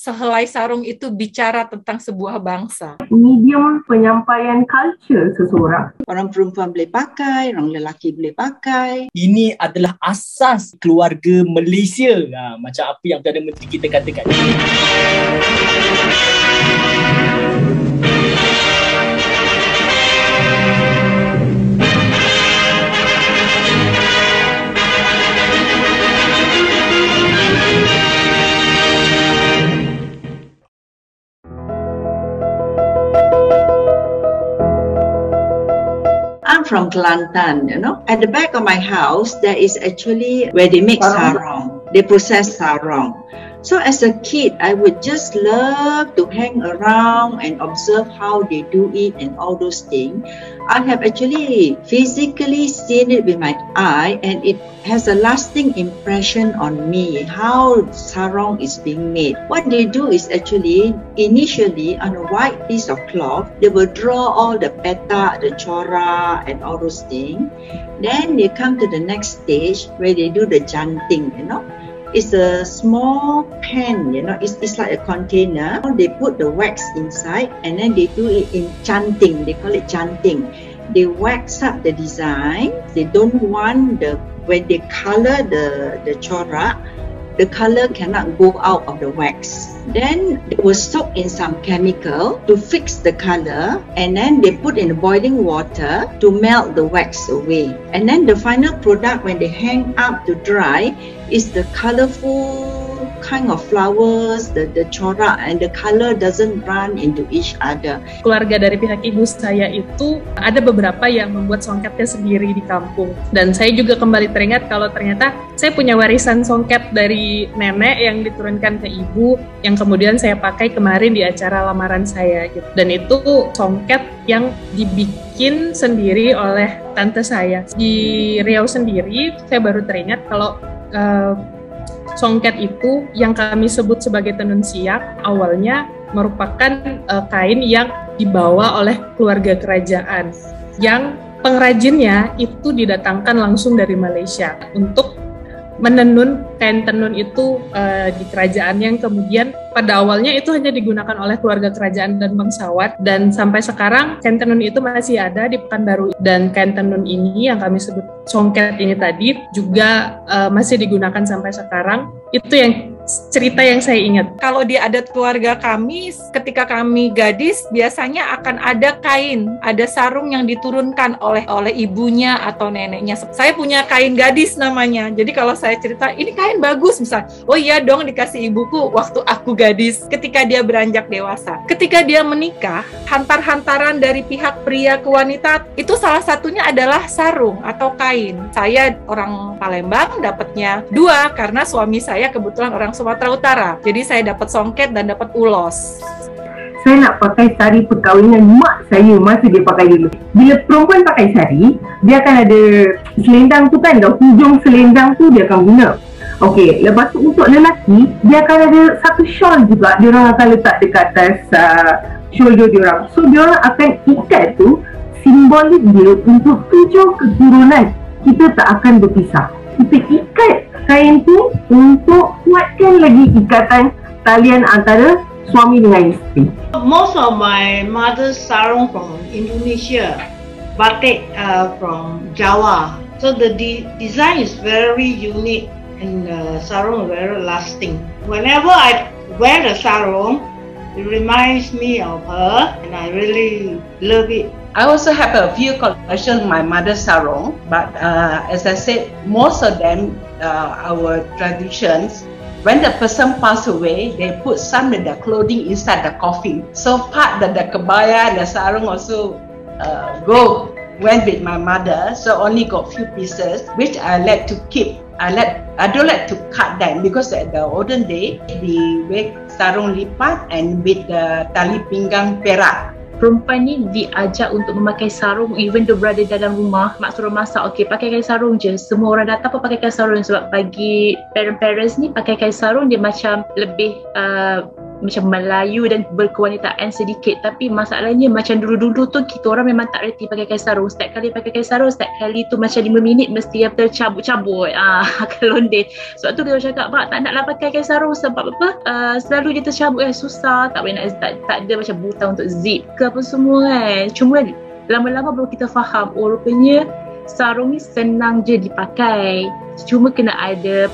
sehelai sarung itu bicara tentang sebuah bangsa. Medium penyampaian culture seseorang. Orang perempuan boleh pakai, orang lelaki boleh pakai. Ini adalah asas keluarga Malaysia. Macam apa yang Perdana Menteri kita katakan. I'm from Kelantan, At the back of my house, there is actually where they make sarong. They process sarong. So as a kid, I would just love to hang around and observe how they do it and all those things. I have actually physically seen it with my eye, and it has a lasting impression on me how sarong is being made. What they do is actually initially on a white piece of cloth, they will draw all the petak, the corak and all those things. Then they come to the next stage where they do the janting, It's a small pan, it's like a container. They put the wax inside and then they do it in chanting. They call it chanting. They wax up the design. They don't want when they color the corak, the color cannot go out of the wax. Then they will soak in some chemical to fix the color, and then they put in boiling water to melt the wax away. And then the final product when they hang up to dry is the colorful kind of flowers, the corak, and the color doesn't run into each other. Keluarga dari pihak ibu saya itu ada beberapa yang membuat songketnya sendiri di kampung. Dan saya juga kembali teringat kalau ternyata saya punya warisan songket dari nenek yang diturunkan ke ibu, yang kemudian saya pakai kemarin di acara lamaran saya gitu. Dan itu songket yang dibikin sendiri oleh tante saya. Di Riau sendiri, saya baru teringat kalau songket itu yang kami sebut sebagai tenun siak awalnya merupakan kain yang dibawa oleh keluarga kerajaan yang pengrajinnya itu didatangkan langsung dari Malaysia untuk menenun kain tenun itu di kerajaan, yang kemudian pada awalnya itu hanya digunakan oleh keluarga kerajaan dan bangsawan, dan sampai sekarang kain tenun itu masih ada di Pekanbaru. Dan kain tenun ini yang kami sebut songket ini tadi juga masih digunakan sampai sekarang. Itu yang cerita yang saya ingat. Kalau di adat keluarga kami, ketika kami gadis, biasanya akan ada kain, ada sarung yang diturunkan oleh ibunya atau neneknya. Saya punya kain gadis namanya. Jadi kalau saya cerita, ini kain bagus misalnya, oh iya dong dikasih ibuku waktu aku gadis, ketika dia beranjak dewasa. Ketika dia menikah, hantar-hantaran dari pihak pria ke wanita, itu salah satunya adalah sarung atau kain. Saya orang Palembang, dapatnya 2 karena suami saya kebetulan orang Sumatera Utara. Jadi saya dapat songket dan dapat ulos. Saya nak pakai sari perkahwinan mak saya masa dia pakai dulu. Bila perempuan pakai sari, dia akan ada selendang tu kan, hujung selendang tu dia akan guna. Okey, lepas tu untuk lelaki, dia akan ada satu shawl juga, dia orang akan letak dekat atas shoulder dia orang. So dia orang akan ikat tu, simbolik dia untuk 7 keturunan. Kita tak akan berpisah. Kita ikat kain tu untuk kuatkan lagi ikatan talian antara suami dengan isteri. Most of my mother's sarong from Indonesia, batik from Java. So the design is very unique and sarong very lasting. Whenever I wear the sarong, it reminds me of her, and I really love it. I also have a few collections of my mother's sarong, but as I said, most of them, our traditions, when the person passed away, they put some of their clothing inside the coffin. So part of the kebaya and the sarong also went with my mother. So only got few pieces, which I like to keep. I don't like to cut them because at the olden day, we wear sarong lipat and with the tali pinggang perak. Perempuan ni diajak untuk memakai sarung even though berada dalam rumah. Mak suruh masak, okey pakai kain sarung je. Semua orang datang pun pakai kain sarung, sebab bagi parents ni pakai kain sarung dia macam lebih macam Melayu dan berkewanitaan sedikit. Tapi masalahnya macam dulu-dulu tu kita orang memang tak reti pakai kain sarung. Setiap kali pakai kain sarung, setiap kali tu macam 5 minit mesti tercabut-cabut kelondeh. Sebab tu dia cakap, "Mak, tak naklah pakai kain sarung sebab apa? Selalu dia tercabut susah, tak boleh nak, tak ada macam butang untuk zip ke apa semua kan." Cuma lama-lama baru kita faham, rupanya sarung ni senang je dipakai. Cuma kena ada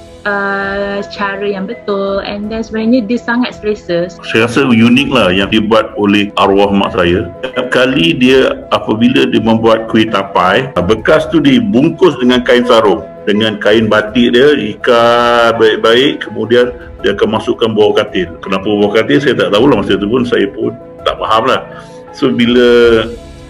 cara yang betul, and then sebenarnya dia sangat selesa. Saya rasa unik lah yang dibuat oleh arwah mak saya. Setiap kali dia, apabila dia membuat kuih tapai, bekas tu dibungkus dengan kain sarung, dengan kain batik dia, ikat baik-baik, kemudian dia akan masukkan bawah katil. Kenapa bawah katil saya tak tahulah, masa tu pun saya pun tak faham lah. So bila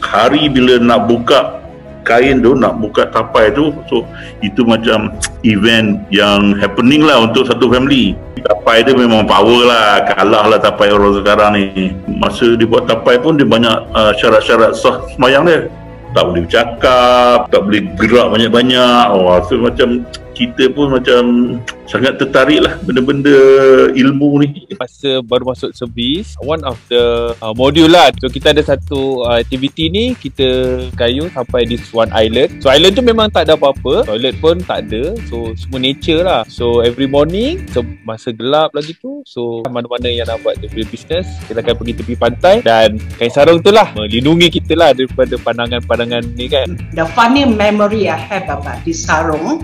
nak buka kain tu, nak buka tapai tu, so itu macam event yang happening lah untuk satu family. Tapai dia memang power lah, kalah lah tapai orang sekarang ni. Masa dia buat tapai pun dia banyak syarat-syarat sah sembahyang dia. Tak boleh bercakap, tak boleh gerak banyak-banyak. So macam kita pun macam sangat tertarik lah benda-benda ilmu ni. Masa baru masuk servis, one of the module lah. So kita ada satu aktiviti ni, kita kayu sampai this one island. So island tu memang tak ada apa-apa, toilet pun tak ada. So semua nature lah. So every morning, so masa gelap lagi tu, so mana-mana yang nak buat dia punya business, kita akan pergi tepi pantai, dan kain sarung tu lah melindungi kita lah daripada pandangan-pandangan ni kan. The funny memory I have about this sarung,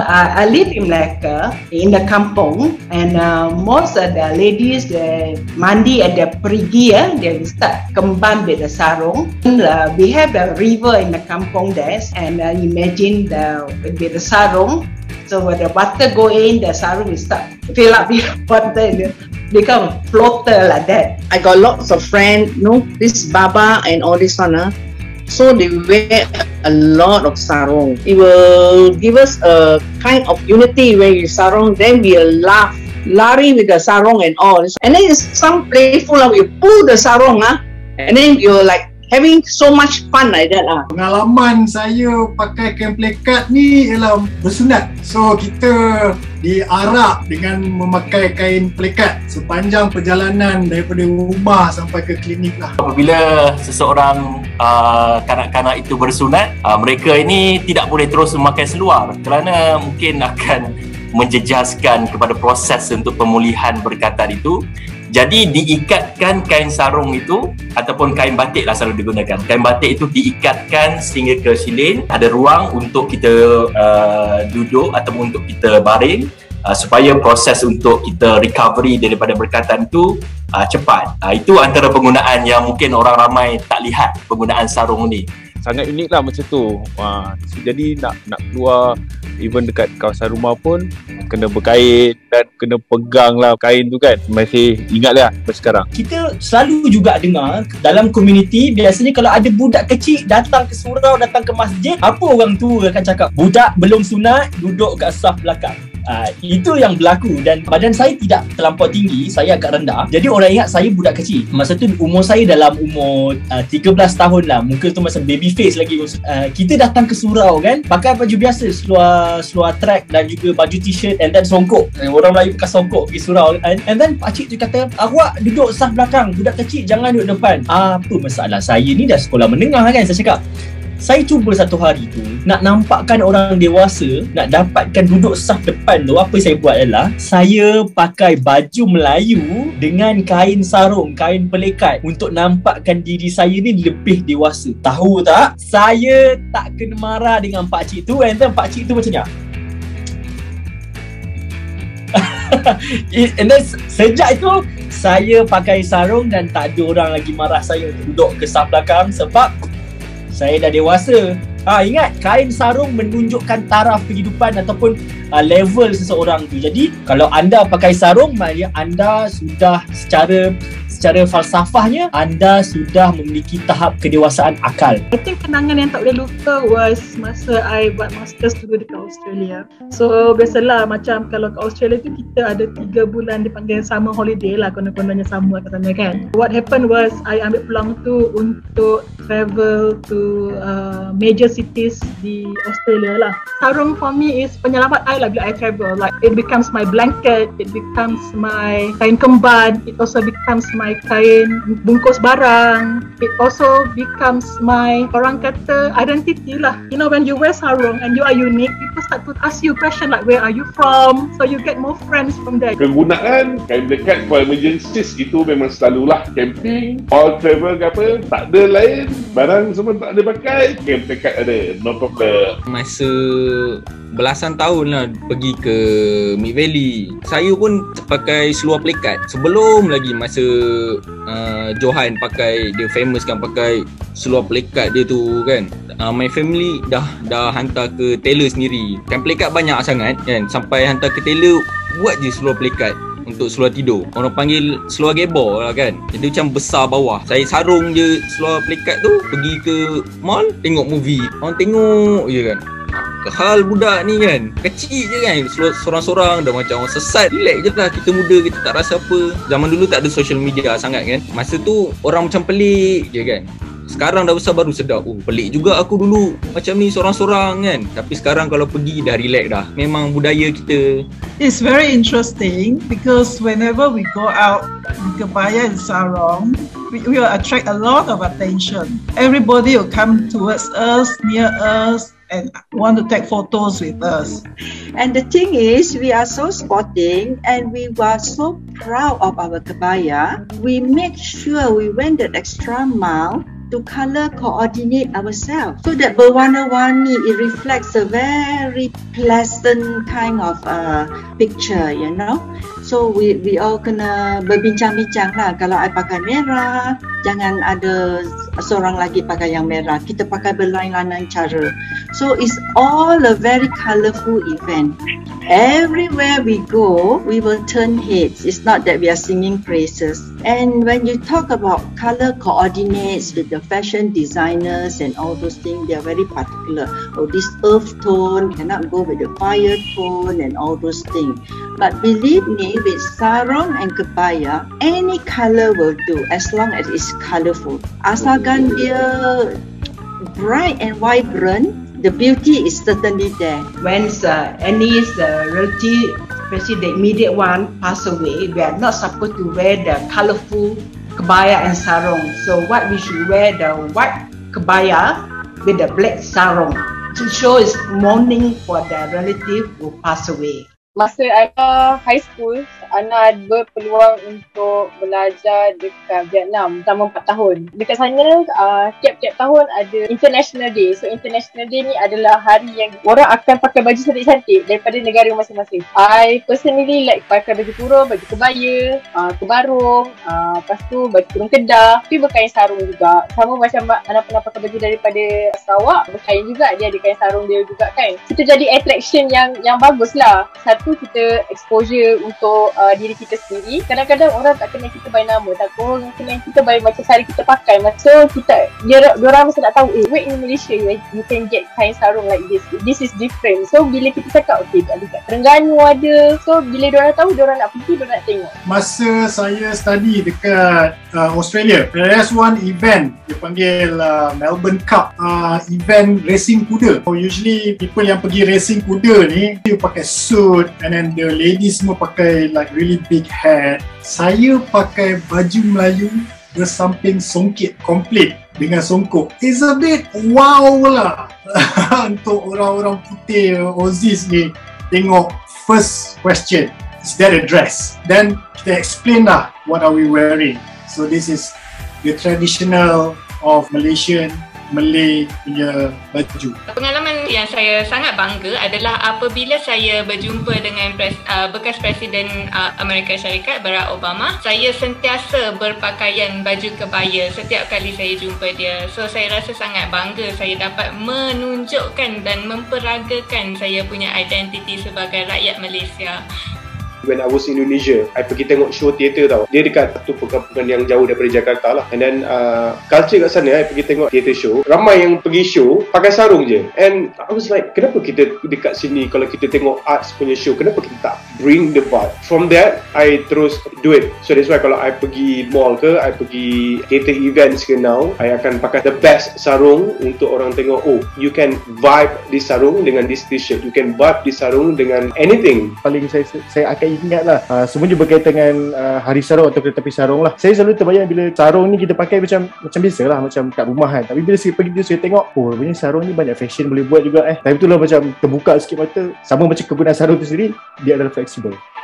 I live in Melaka, in the kampung, and most of the ladies, they mandi at the perigi, they start kemban with the sarung. And, we have the river in the kampung there, and imagine with the sarung. So when the water go in, the sarung will start fill up with water, and become floater like that. I got lots of friends, this Baba and all this one. So they wear a lot of sarong. It will give us a kind of unity when you sarong, then we'll laugh, lari with the sarong and all. And then it's some playful, we pull the sarong, and then you're like having so much fun like that. Pengalaman saya pakai kain plekat ni ialah bersunat. So kita diarak dengan memakai kain plekat sepanjang perjalanan daripada rumah sampai ke klinik lah. Apabila seseorang kanak-kanak itu bersunat, mereka ini tidak boleh terus memakai seluar kerana mungkin akan menjejaskan kepada proses untuk pemulihan berkatan itu. Jadi diikatkan kain sarung itu ataupun kain batik lah selalu digunakan. Kain batik itu diikatkan sehingga ke silin, ada ruang untuk kita duduk ataupun untuk kita baring supaya proses untuk kita recovery daripada berkatan itu cepat. Itu antara penggunaan yang mungkin orang ramai tak lihat penggunaan sarung ni. Sangat unik lah macam tu. Jadi nak keluar even dekat kawasan rumah pun kena berkait dan kena pegang lah kain tu kan. Masih ingat lah sampai sekarang. Kita selalu juga dengar dalam komuniti, biasanya kalau ada budak kecil datang ke surau, datang ke masjid, apa orang tua akan cakap? Budak belum sunat, duduk kat saf belakang. Itu yang berlaku, dan badan saya tidak terlampau tinggi, saya agak rendah. Jadi orang ingat saya budak kecil. Masa tu umur saya dalam umur 13 tahun lah. Muka tu macam baby face lagi. Kita datang ke surau kan, pakai baju biasa, seluar track dan juga baju t-shirt, and then songkok. Orang Melayu pakai songkok pergi surau. And then pakcik tu kata, awak duduk saf belakang, budak kecil jangan duduk depan. Apa masalah, saya ni dah sekolah menengah kan. Saya cakap, saya cuba satu hari tu nak nampakkan orang dewasa, nak dapatkan duduk saf depan tu. Apa saya buat adalah saya pakai baju Melayu dengan kain sarung, kain pelekat untuk nampakkan diri saya ni lebih dewasa. Tahu tak, saya tak kena marah dengan pakcik tu, and then pakcik tu macam ni. And then sejak itu saya pakai sarung dan tak ada orang lagi marah saya untuk duduk ke saf belakang sebab saya dah dewasa. Ingat, kain sarung menunjukkan taraf kehidupan ataupun level seseorang tu. Jadi kalau anda pakai sarung, maknanya anda sudah secara secara falsafahnya anda sudah memiliki tahap kedewasaan akal. I think kenangan yang tak boleh lupa was masa I buat masters dulu dekat Australia. So biasalah macam kalau kat Australia tu kita ada 3 bulan dipanggil summer holiday lah, konon-kononnya sama kat sana kan. What happened was I ambil peluang tu untuk travel to major cities di Australia lah. Sarung for me is penyelamat I lah bila I travel. Like it becomes my blanket, it becomes my kain kemban, it also becomes my kain bungkus barang, it also becomes my, orang kata, identity lah. You know, when you wear sarung and you are unique, people start to ask you question like where are you from, so you get more friends from there. Kegunaan kain blanket for emergencies itu memang selalulah camping, all travel ke apa, tak ada lain, barang semua tak ada pakai, kain blanket ada, no problem. Masa belasan tahun lah pergi ke Mid Valley, saya pun pakai seluar plekat. Sebelum lagi masa Johan pakai, dia famous kan pakai seluar plekat dia tu kan. My family dah hantar ke tailor sendiri. Kan plekat banyak sangat kan, sampai hantar ke tailor buat je seluar plekat untuk seluar tidur. Orang panggil seluar gebor lah kan. Jadi macam besar bawah. Saya sarung je seluar plekat tu, pergi ke mall, tengok movie. Orang tengok je kan. Kehal budak ni kan, kecil je kan, sorang-sorang dah macam orang sesat. Relax je lah, kita muda, kita tak rasa apa. Zaman dulu tak ada social media sangat kan. Masa tu orang macam pelik je kan. Sekarang dah besar baru sedar, oh pelik juga aku dulu macam ni sorang-sorang kan. Tapi sekarang kalau pergi dah relax dah. Memang budaya kita. It's very interesting because whenever we go out in kebaya and sarong, we will attract a lot of attention. Everybody will come towards us, near us, and want to take photos with us. And the thing is, we are so sporting and we were so proud of our kebaya. We make sure we went that extra mile to color coordinate ourselves so that berwarna-warni, it reflects a very pleasant kind of picture, you know. So we all kena berbincang-bincang lah. Kalau I pakai merah, jangan ada seorang lagi pakai yang merah. Kita pakai berlain-lain cara. So it's all a very colourful event. Everywhere we go, we will turn heads. It's not that we are singing praises. And when you talk about colour coordinates with the fashion designers and all those things, they are very particular. Oh, this earth tone cannot go with the fire tone and all those things. But believe me, with sarong and kebaya, any colour will do as long as it's colourful. Asalkan dia bright and vibrant, the beauty is certainly there. When any relative, especially the immediate one, pass away, we are not supposed to wear the colourful kebaya and sarong. So what we should wear, the white kebaya with the black sarong to show is mourning for the relative who pass away. Masa Ana high school, Ana berpeluang untuk belajar dekat Vietnam selama 4 tahun. Dekat sana, tiap-tiap tahun ada International Day. So International Day ni adalah hari yang orang akan pakai baju cantik-cantik daripada negara masing-masing. I personally like pakai baju kurung, baju kebaya, kebarung, lepas tu baju kurung kedah, tapi berkain sarung juga. Sama macam Ana pernah pakai baju daripada Sarawak, berkain juga, dia ada kain sarung dia juga kan. Itu jadi attraction yang bagus lah. Satu, kita exposure untuk diri kita sendiri. Kadang-kadang orang tak kenal kita by nama, tak orang kenal kita by macam sehari kita pakai. So kita, diorang mesti nak tahu, wait in Malaysia you can get kain sarung like this. This is different. So bila kita cakap, okay, dekat Terengganu ada. So bila diorang tahu, diorang nak pergi, diorang nak tengok. Masa saya study dekat Australia, there's one event dia panggil Melbourne Cup, event racing kuda. So usually people yang pergi racing kuda ni, dia pakai suit and then the ladies semua pakai like really big hat. Saya pakai baju Melayu bersamping songkit komplit dengan songkok. It's a bit wow lah untuk orang-orang putih Aussies ni. Tengok, first question, is that a dress? Then kita explain lah what are we wearing. So this is the traditional of Malaysian Malay punya baju. Pengalaman yang saya sangat bangga adalah apabila saya berjumpa dengan bekas Presiden Amerika Syarikat Barack Obama. Saya sentiasa berpakaian baju kebaya setiap kali saya jumpa dia. So saya rasa sangat bangga saya dapat menunjukkan dan memperagakan saya punya identiti sebagai rakyat Malaysia. when I was in Indonesia, I pergi tengok show teater tau. Dia dekat satu perkampungan yang jauh daripada Jakarta lah. And then culture kat sana, I pergi tengok teater show, ramai yang pergi show pakai sarung je. And I was like, kenapa kita dekat sini kalau kita tengok arts punya show, kenapa kita tak bring the vibe? From that, I terus do it. So that's why kalau I pergi mall ke, I pergi theater events ke now, I akan pakai the best sarung untuk orang tengok, oh, you can vibe di sarung dengan this t-shirt, you can vibe di sarung dengan anything. Paling saya akan ingat lah, semuanya berkaitan dengan hari sarung atau kereta api sarung lah. Saya selalu terbayang bila sarung ni kita pakai macam biasa lah, macam kat rumah kan. Tapi bila saya pergi tu, saya tengok, oh, sebenarnya sarung ni banyak fashion boleh buat juga. Tapi itulah macam terbuka sikit mata, sama macam kegunaan sarung tu sendiri, dia adalah fleksibel.